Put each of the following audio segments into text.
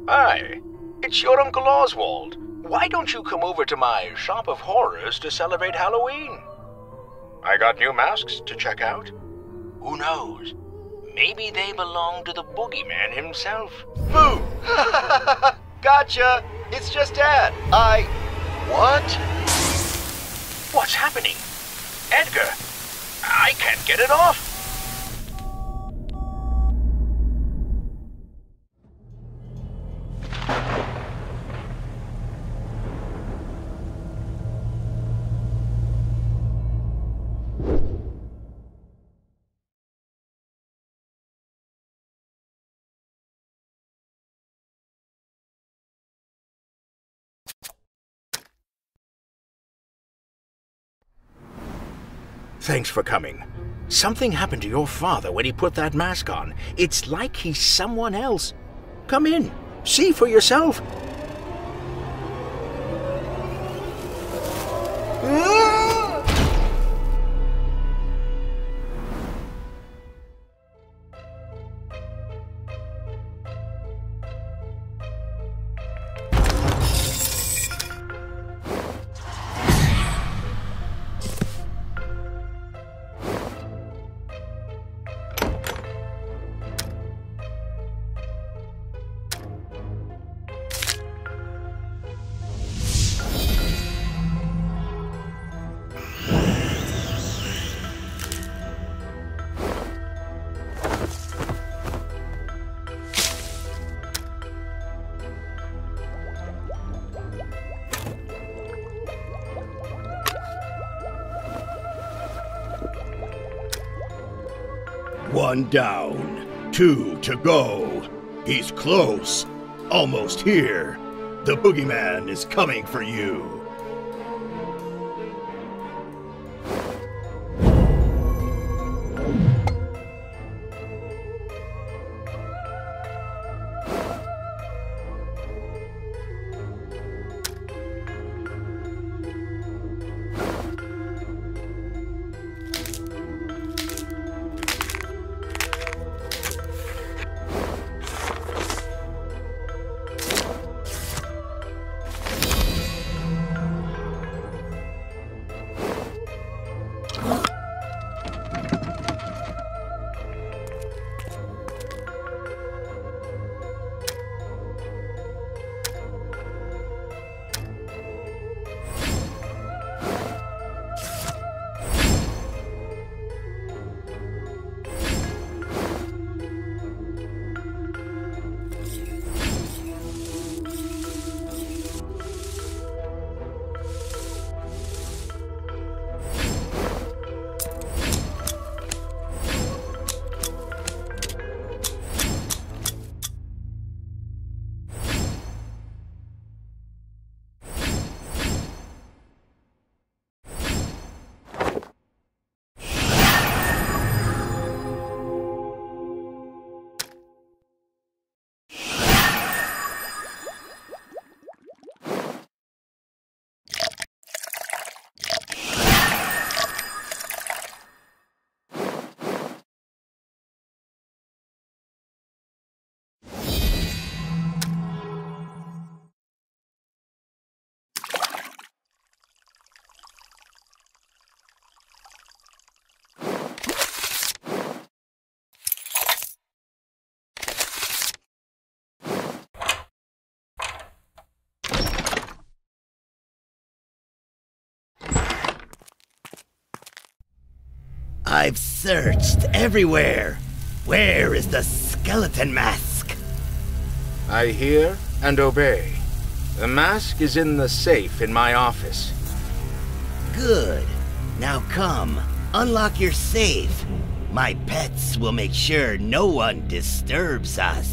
Hi, it's your Uncle Oswald. Why don't you come over to my shop of horrors to celebrate Halloween? I got new masks to check out. Who knows? Maybe they belong to the boogeyman himself. Boo! Gotcha! It's just Dad. What? What's happening? Edgar, I can't get it off. Thanks for coming. Something happened to your father when he put that mask on. It's like he's someone else. Come in. See for yourself. One down, 2 to go. He's close, almost here. The boogeyman is coming for you. I've searched everywhere. Where is the skeleton mask? I hear and obey. The mask is in the safe in my office. Good. Now come, unlock your safe. My pets will make sure no one disturbs us.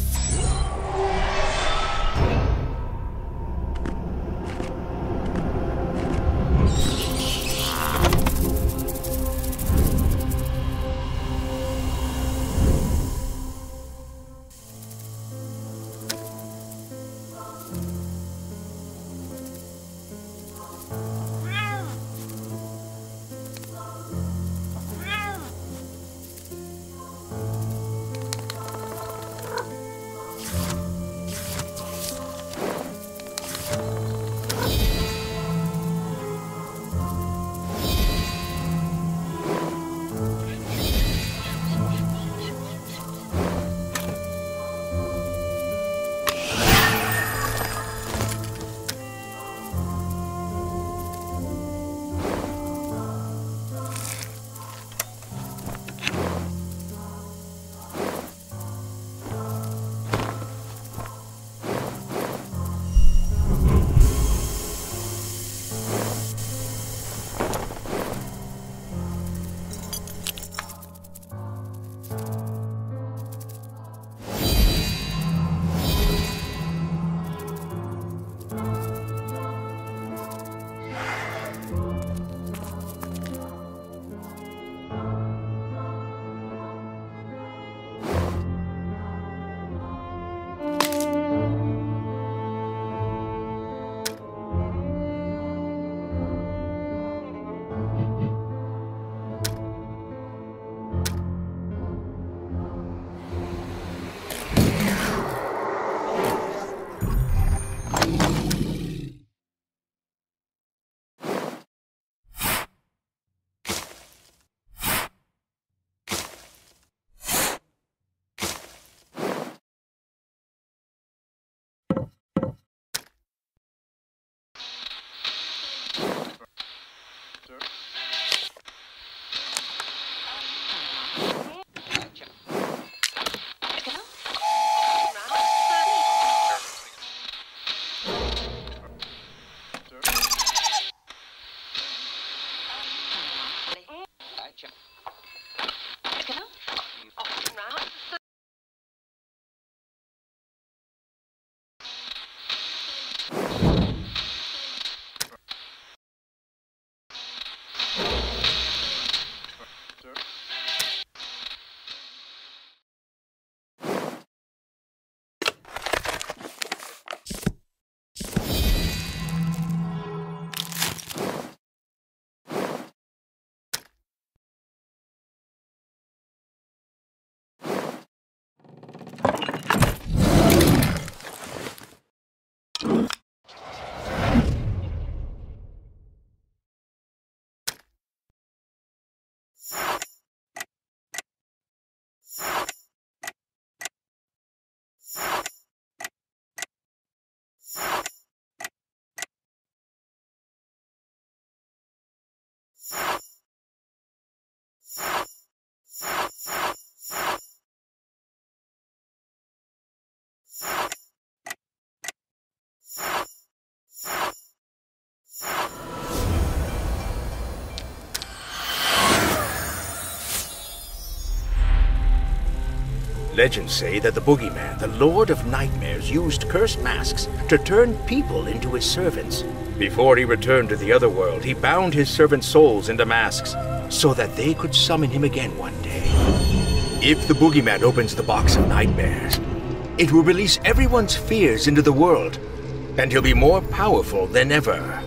Legends say that the boogeyman, the Lord of Nightmares, used cursed masks to turn people into his servants. Before he returned to the other world, he bound his servants' souls into masks so that they could summon him again one day. If the boogeyman opens the box of nightmares, it will release everyone's fears into the world, and he'll be more powerful than ever.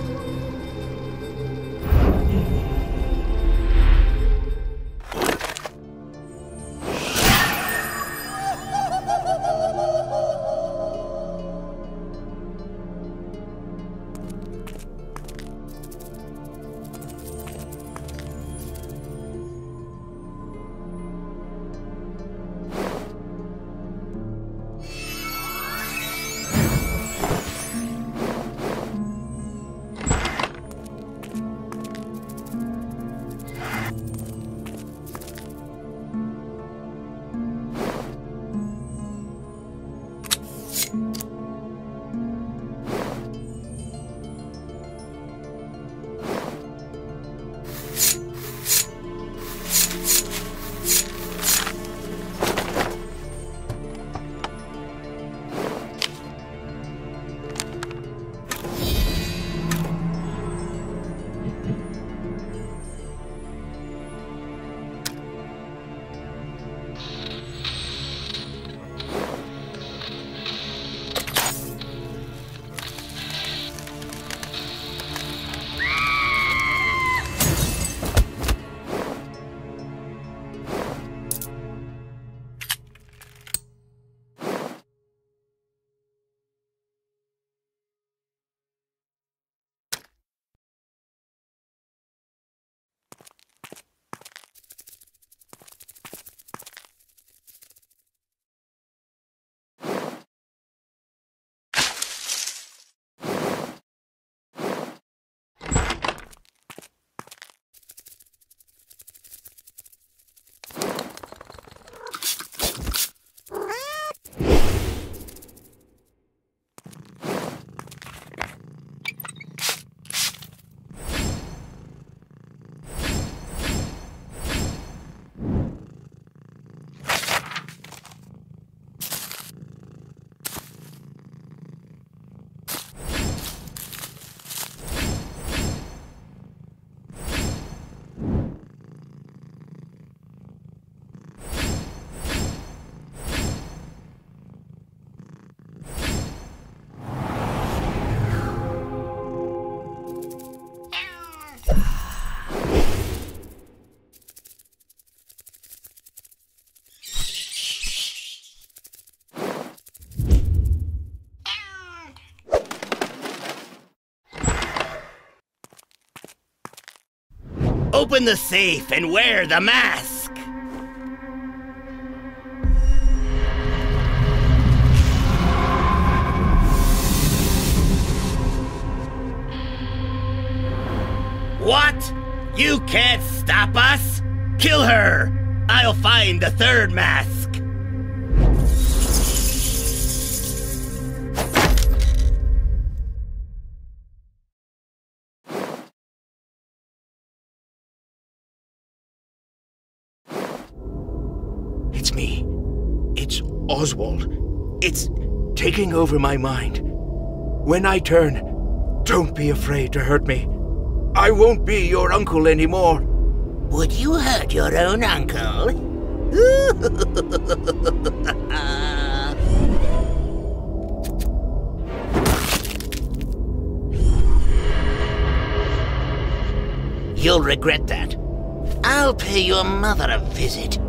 Open the safe and wear the mask! What? You can't stop us? Kill her! I'll find the third mask! It's me. It's Oswald. It's taking over my mind. When I turn, don't be afraid to hurt me. I won't be your uncle anymore. Would you hurt your own uncle? You'll regret that. I'll pay your mother a visit.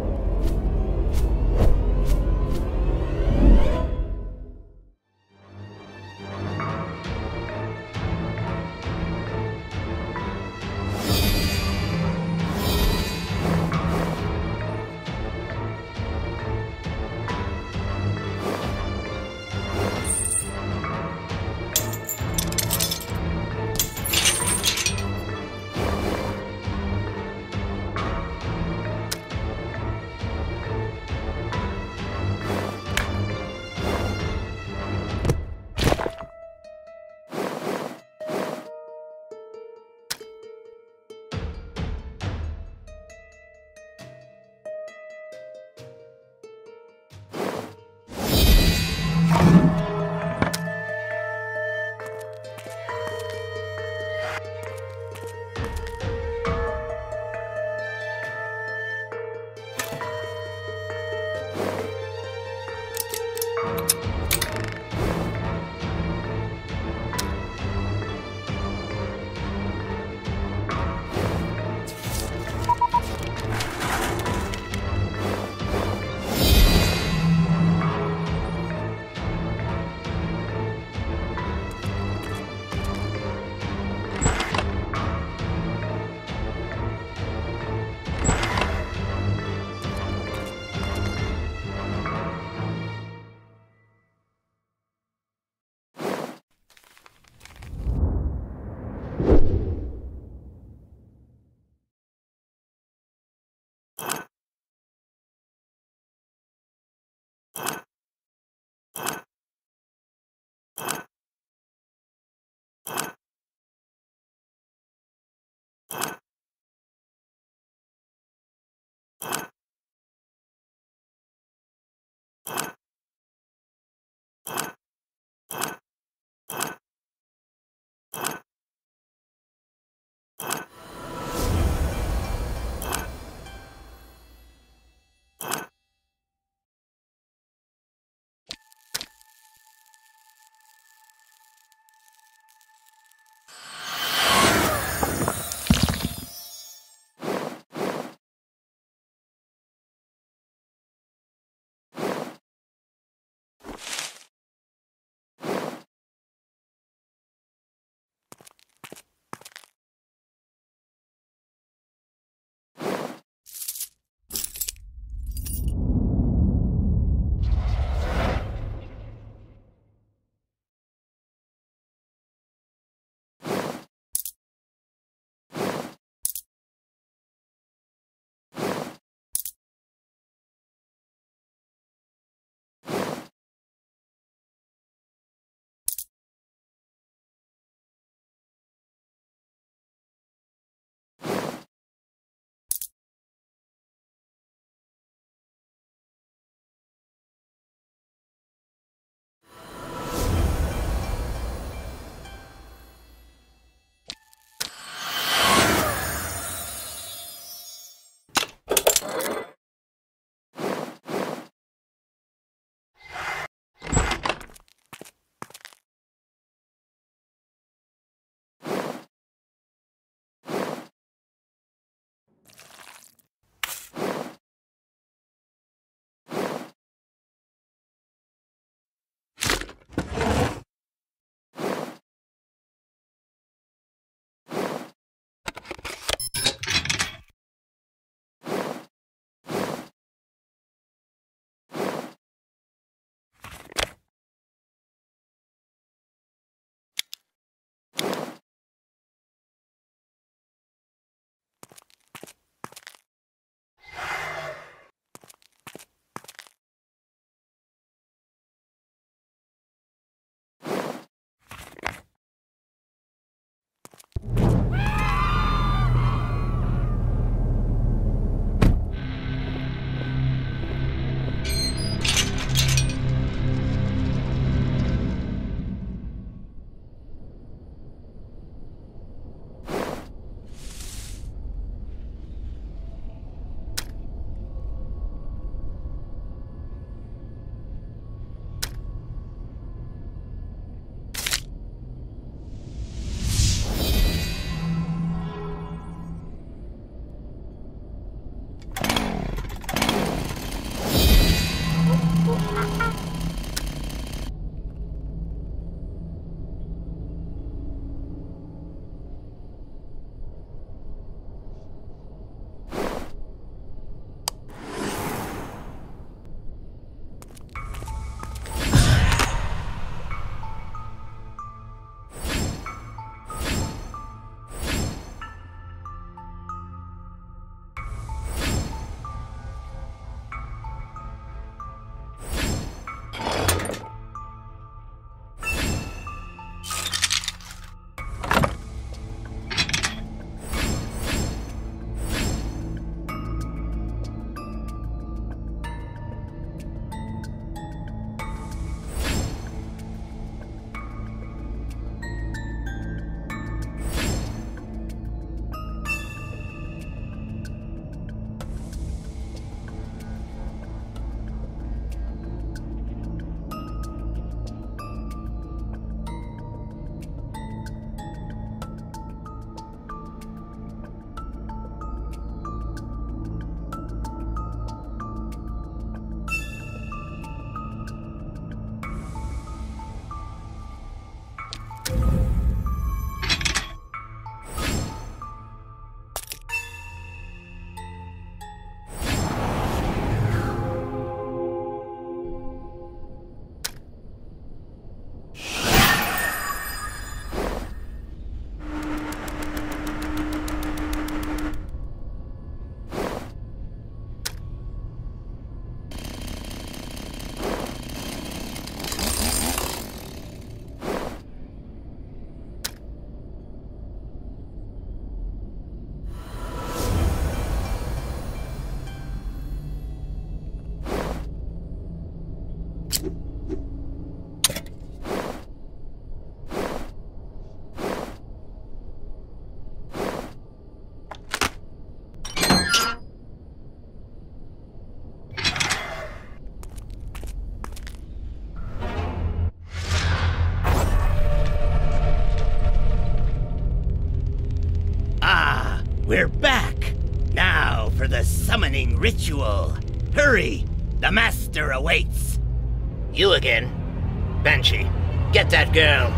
We're back! Now for the summoning ritual. Hurry! The master awaits! You again? Banshee, get that girl!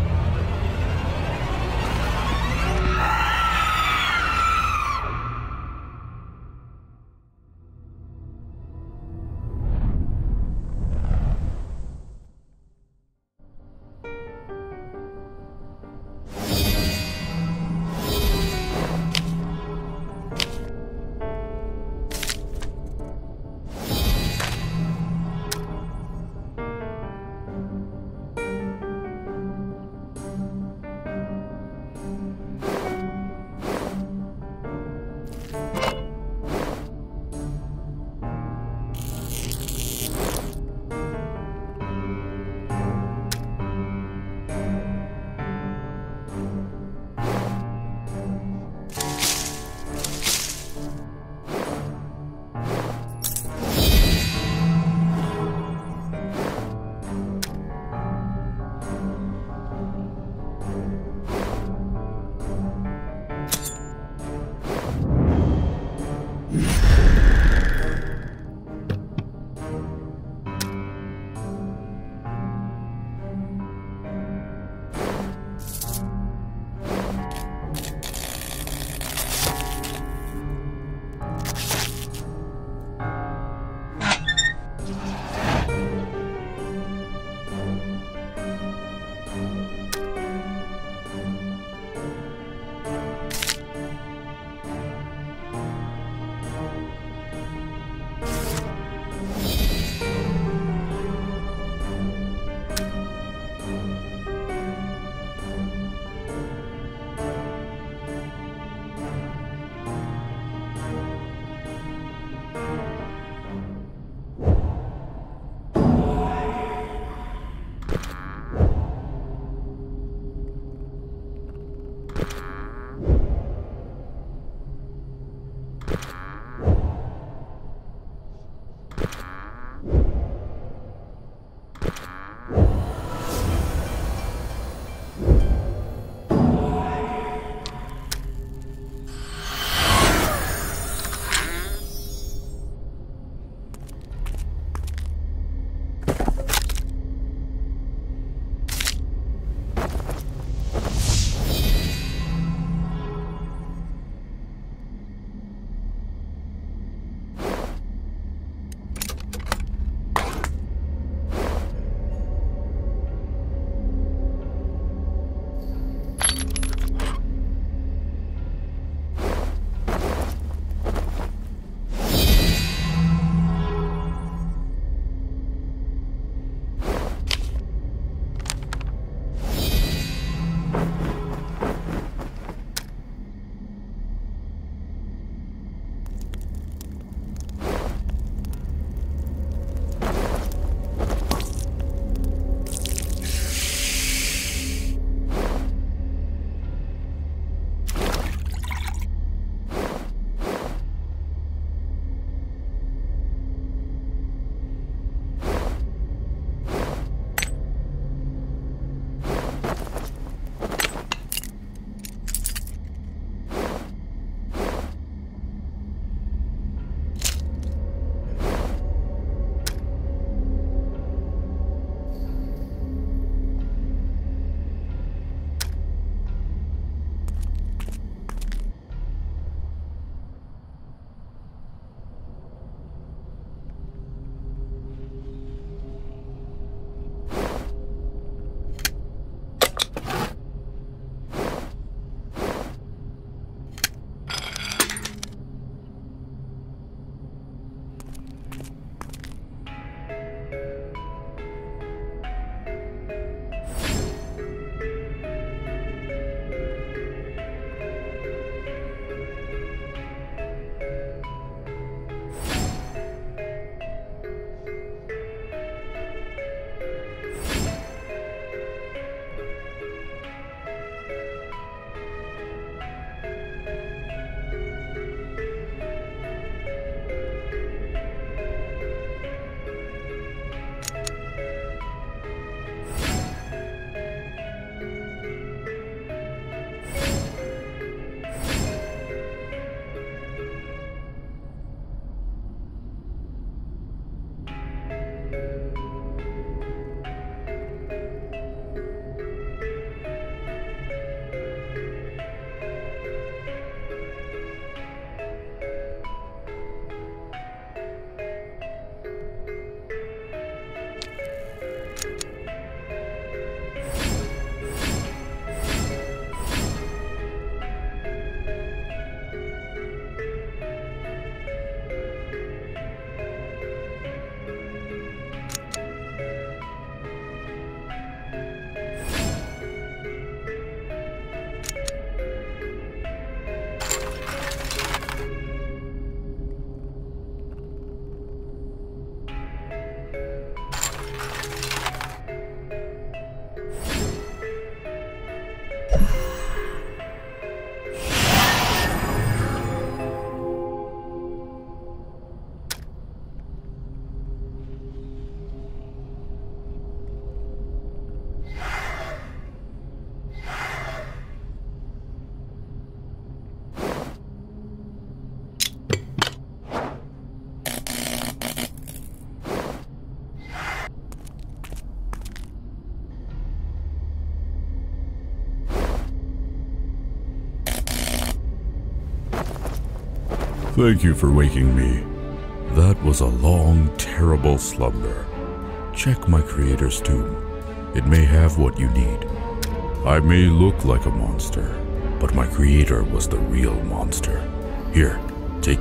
Thank you for waking me. That was a long, terrible slumber. Check my creator's tomb. It may have what you need. I may look like a monster, but my creator was the real monster. Here, take...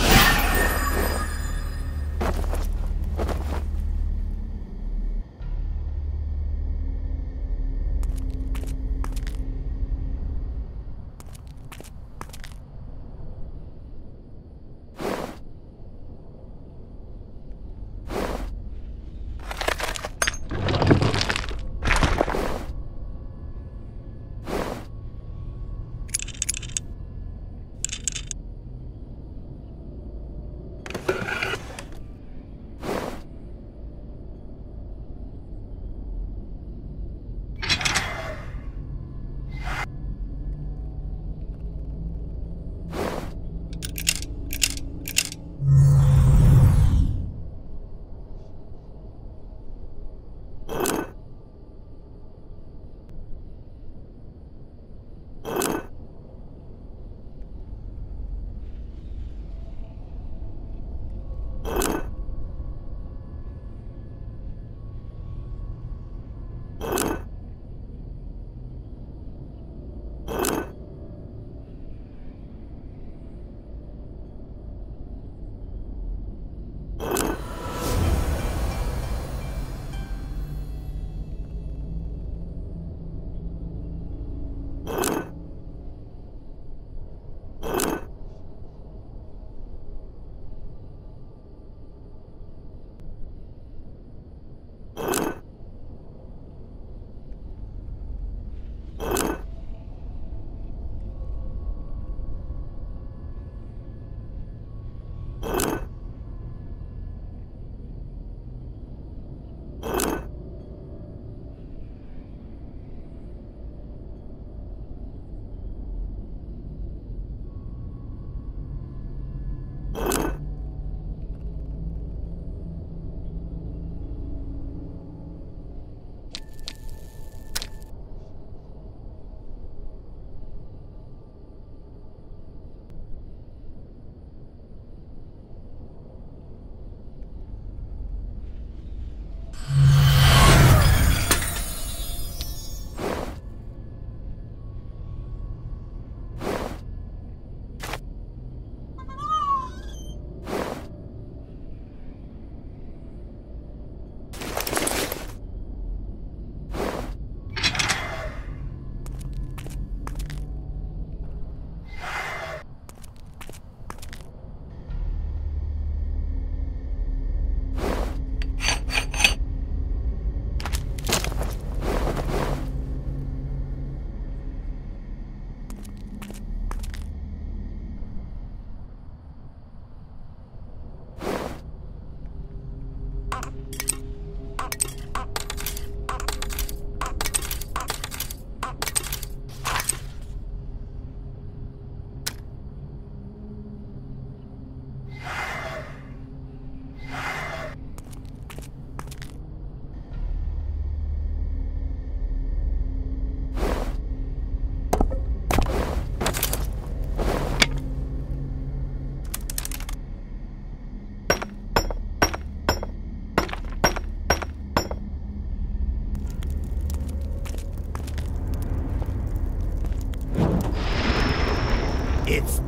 It's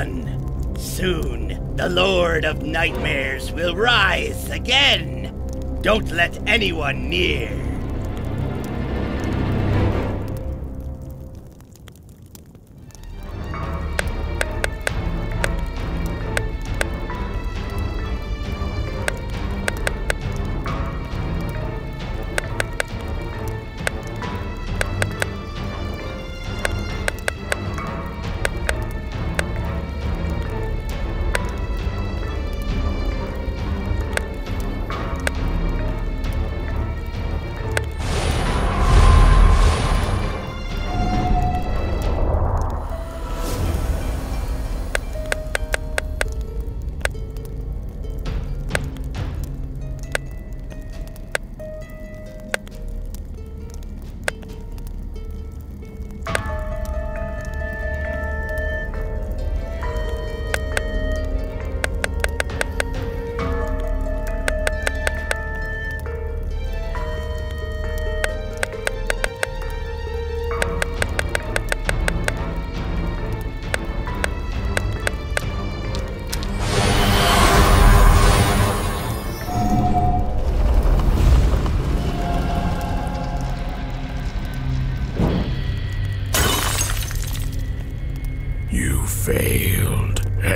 done! Soon, the Lord of Nightmares will rise again! Don't let anyone near!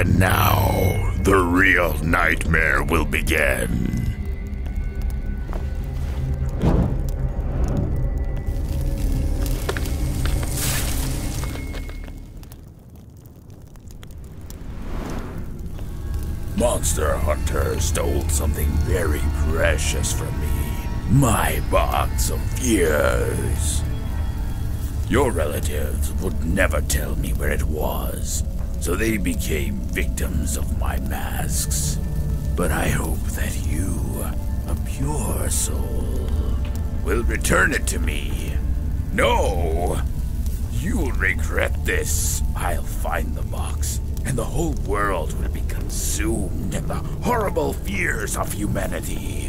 And now, the real nightmare will begin. Monster Hunter stole something very precious from me. My box of fears. Your relatives would never tell me where it was, so they became victims of my masks. But I hope that you, a pure soul, will return it to me. No! You'll regret this. I'll find the box, and the whole world will be consumed in the horrible fears of humanity.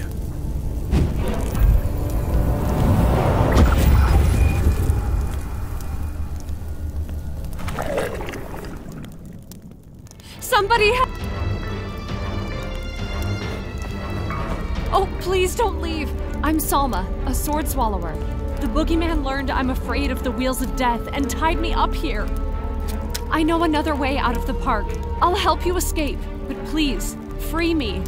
Somebody Oh, please don't leave. I'm Salma, a sword swallower. The boogeyman learned I'm afraid of the wheels of death and tied me up here. I know another way out of the park. I'll help you escape, but please, free me.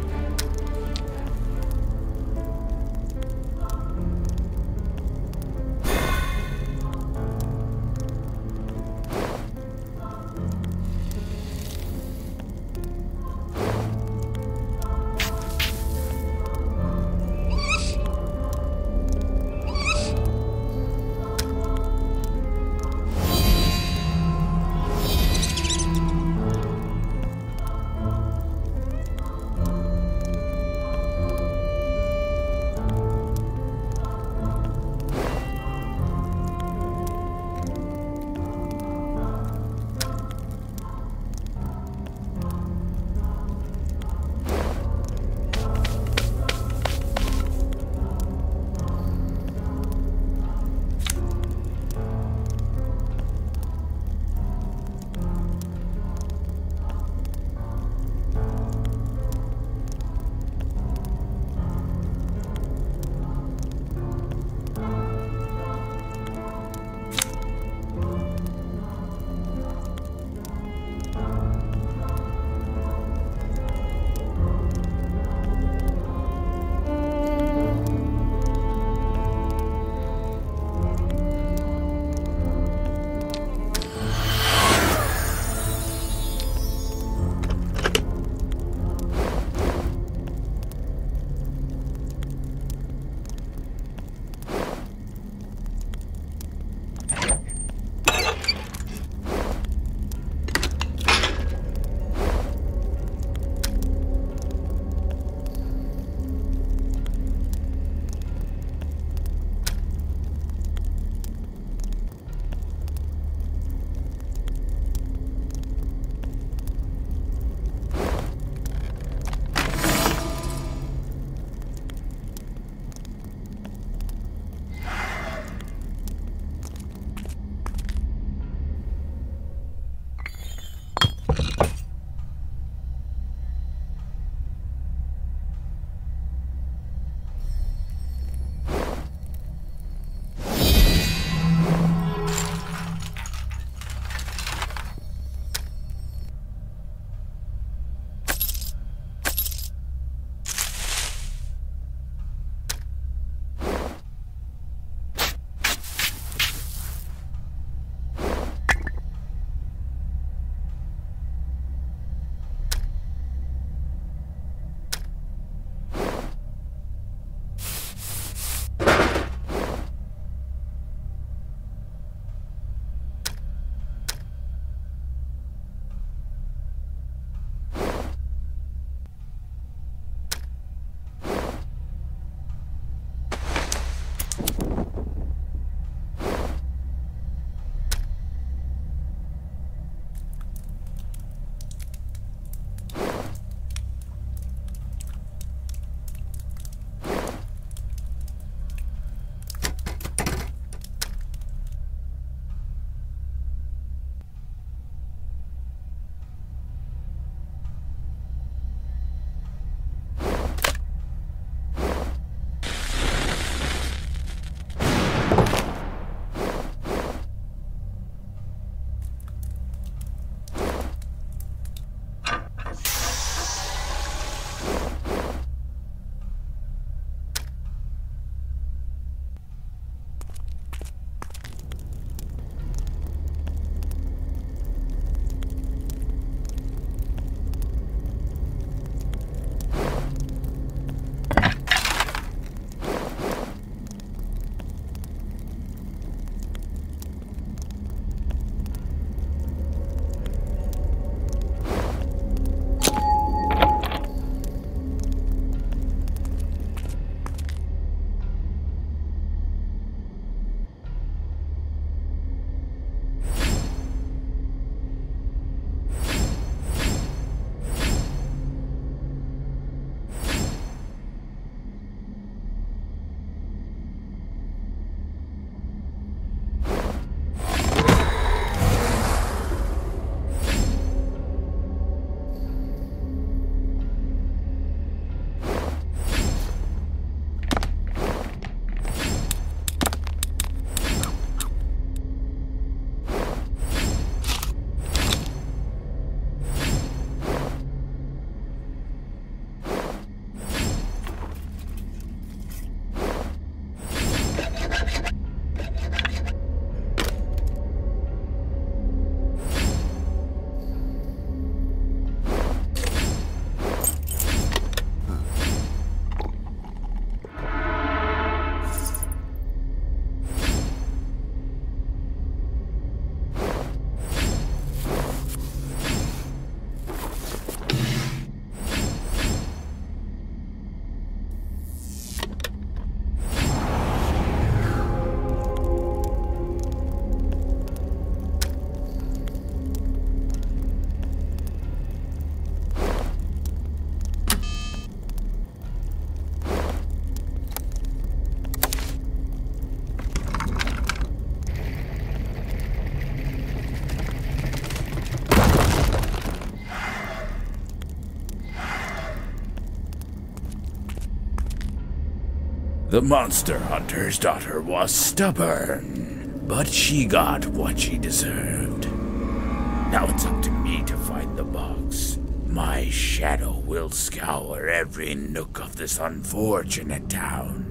The monster hunter's daughter was stubborn, but she got what she deserved. Now it's up to me to find the box. My shadow will scour every nook of this unfortunate town.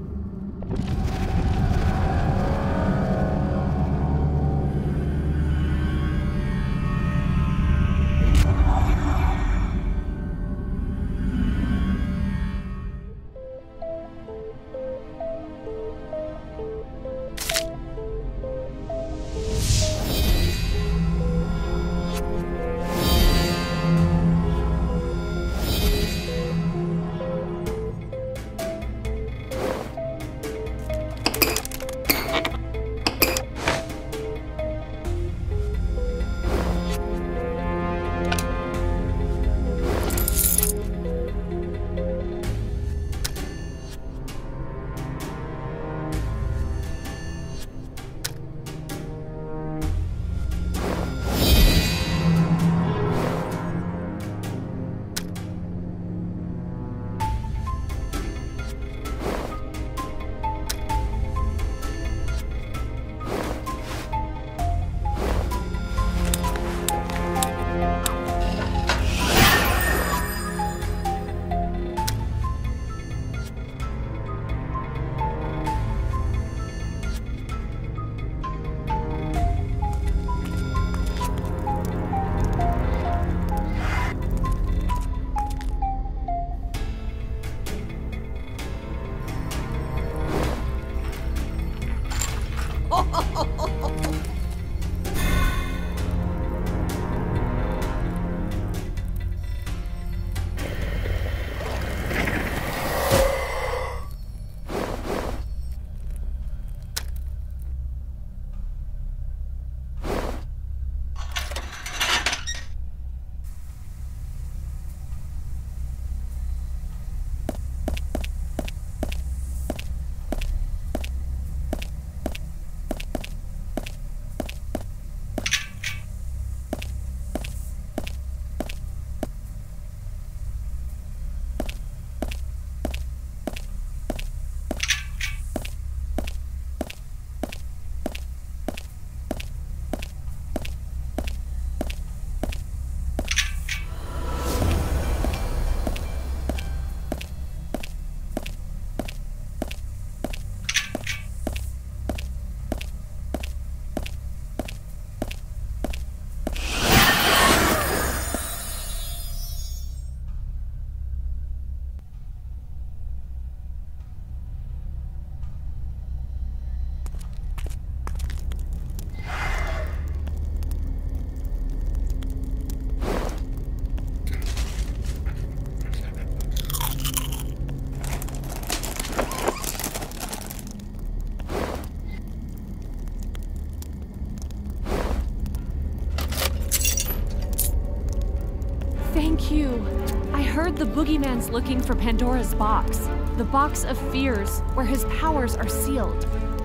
Thank you. I heard the boogeyman's looking for Pandora's box. The box of fears, where his powers are sealed.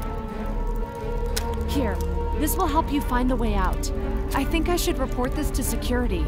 Here, this will help you find the way out. I think I should report this to security.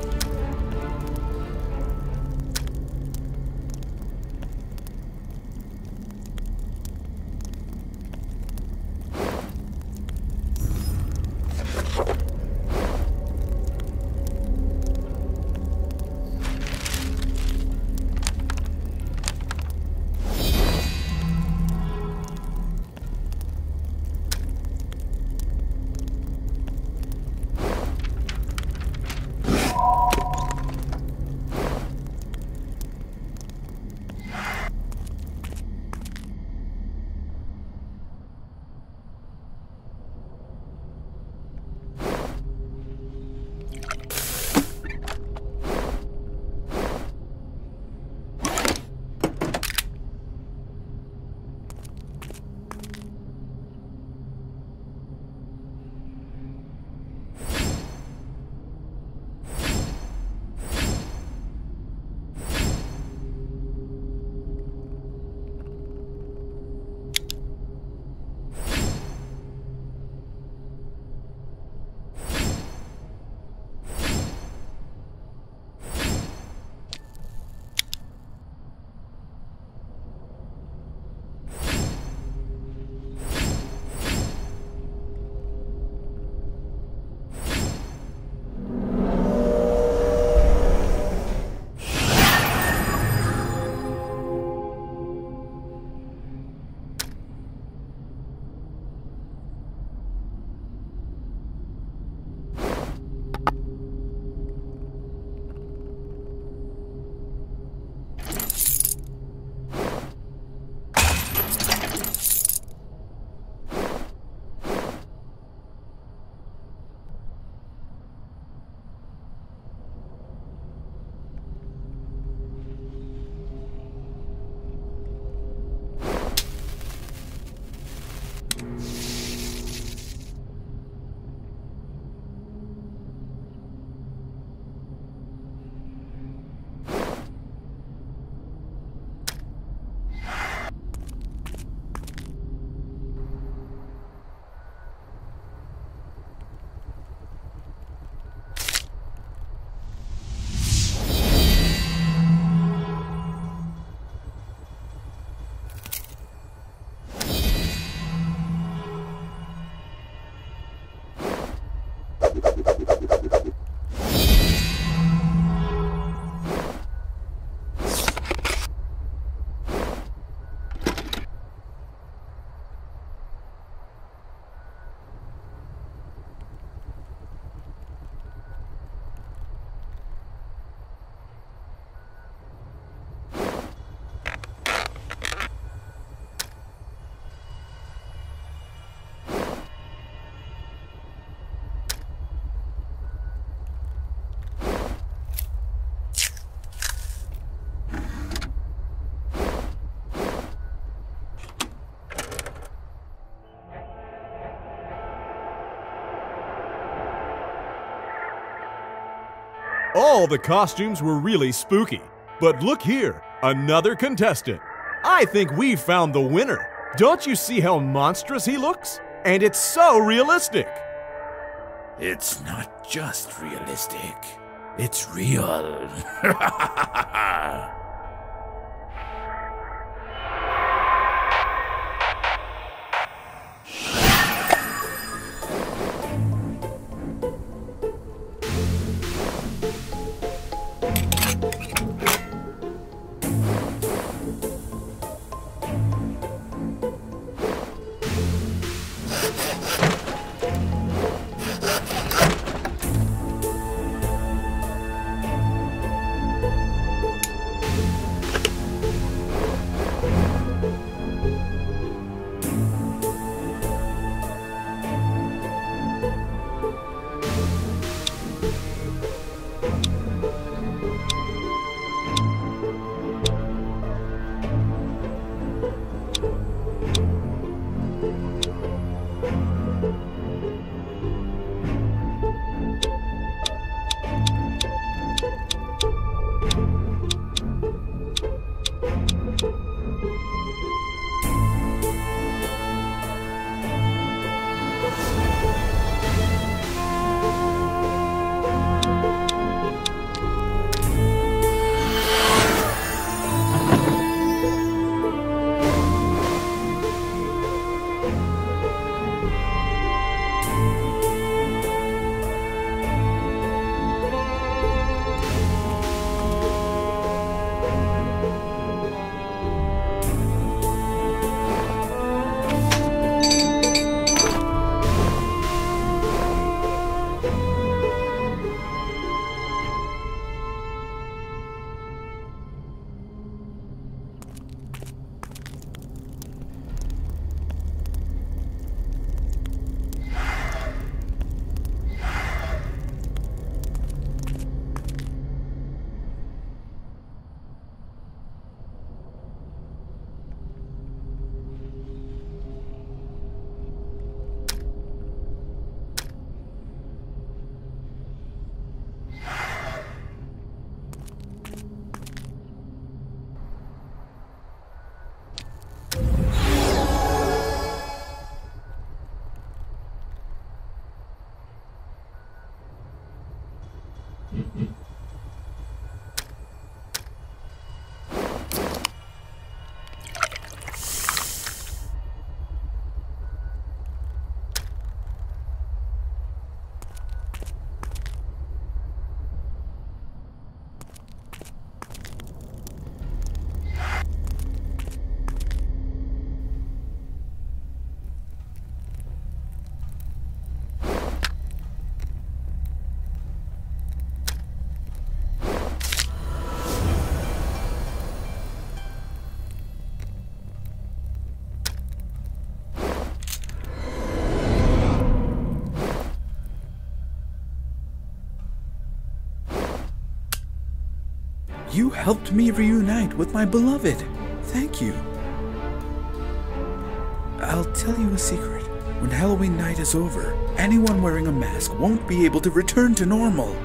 All the costumes were really spooky. But look here, another contestant. I think we've found the winner. Don't you see how monstrous he looks? And it's so realistic. It's not just realistic. It's real. You helped me reunite with my beloved. Thank you. I'll tell you a secret. When Halloween night is over, anyone wearing a mask won't be able to return to normal.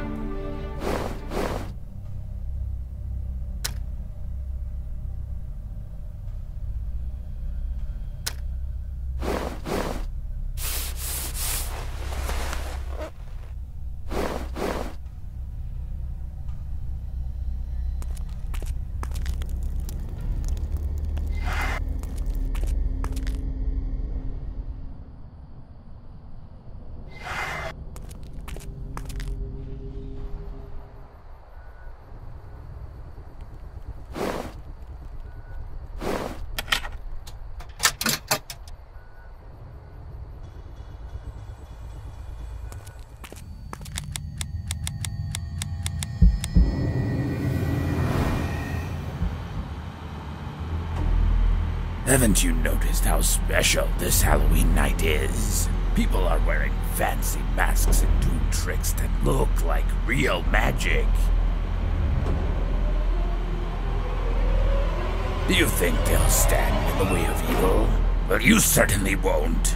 Haven't you noticed how special this Halloween night is? People are wearing fancy masks and doing tricks that look like real magic. Do you think they'll stand in the way of evil? Well, you certainly won't.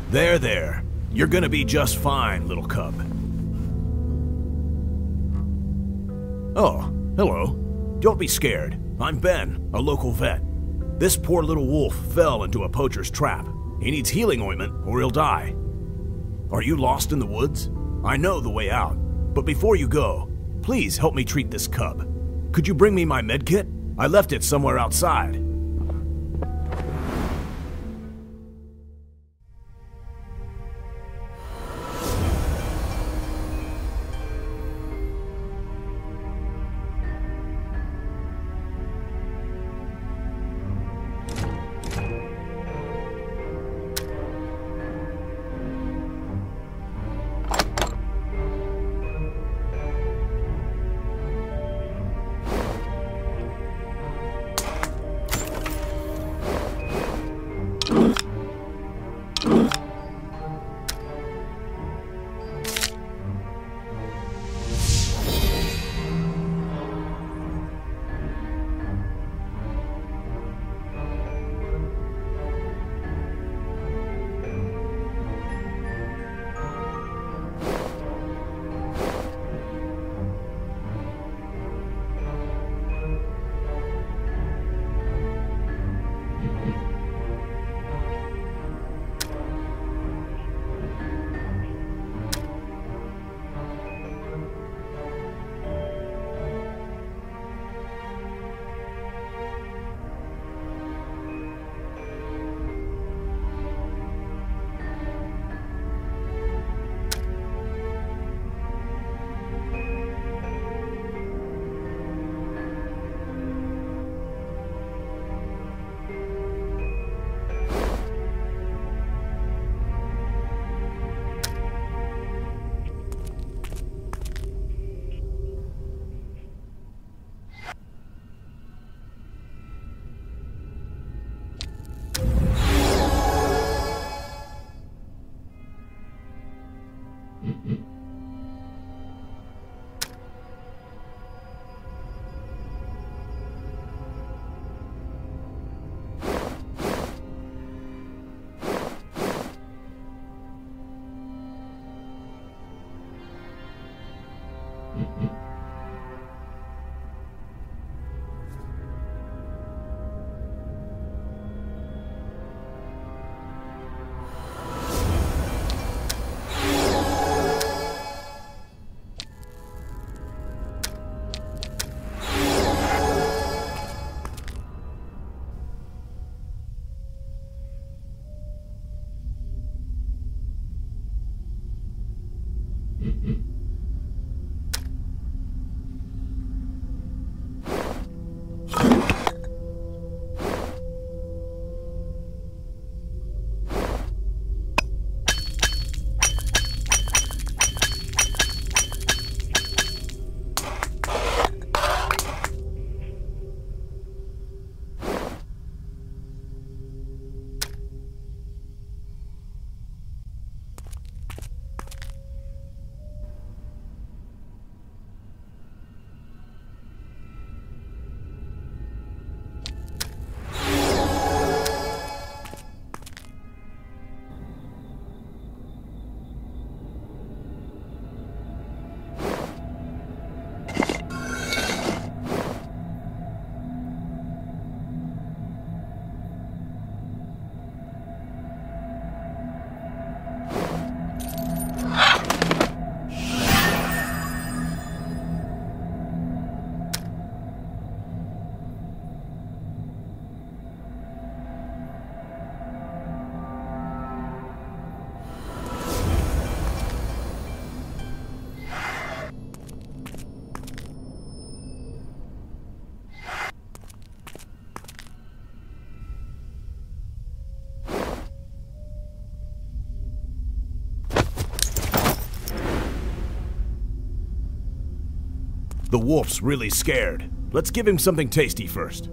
There, there. You're gonna be just fine, little cub. Oh, hello. Don't be scared. I'm Ben, a local vet. This poor little wolf fell into a poacher's trap. He needs healing ointment or he'll die. Are you lost in the woods? I know the way out, but before you go, please help me treat this cub. Could you bring me my med kit? I left it somewhere outside. The wolf's really scared. Let's give him something tasty first.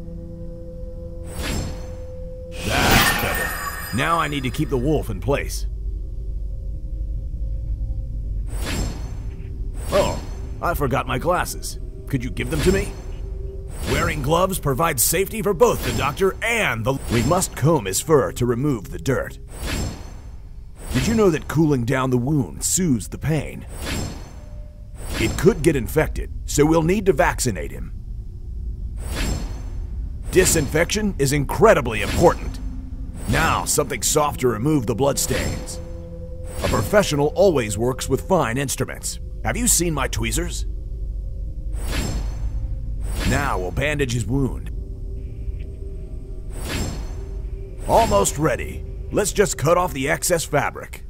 That's better. Now I need to keep the wolf in place. Oh, I forgot my glasses. Could you give them to me? Wearing gloves provides safety for both the doctor and the... We must comb his fur to remove the dirt. Did you know that cooling down the wound soothes the pain? It could get infected, so we'll need to vaccinate him. Disinfection is incredibly important. Now, something soft to remove the bloodstains. A professional always works with fine instruments. Have you seen my tweezers? Now we'll bandage his wound. Almost ready. Let's just cut off the excess fabric.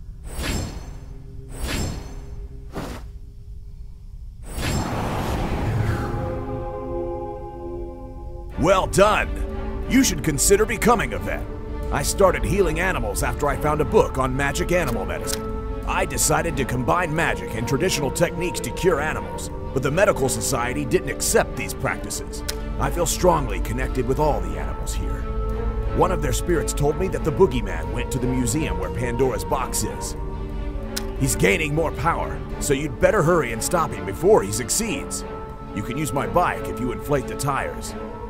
Well done! You should consider becoming a vet. I started healing animals after I found a book on magic animal medicine. I decided to combine magic and traditional techniques to cure animals, but the medical society didn't accept these practices. I feel strongly connected with all the animals here. One of their spirits told me that the boogeyman went to the museum where Pandora's box is. He's gaining more power, so you'd better hurry and stop him before he succeeds. You can use my bike if you inflate the tires.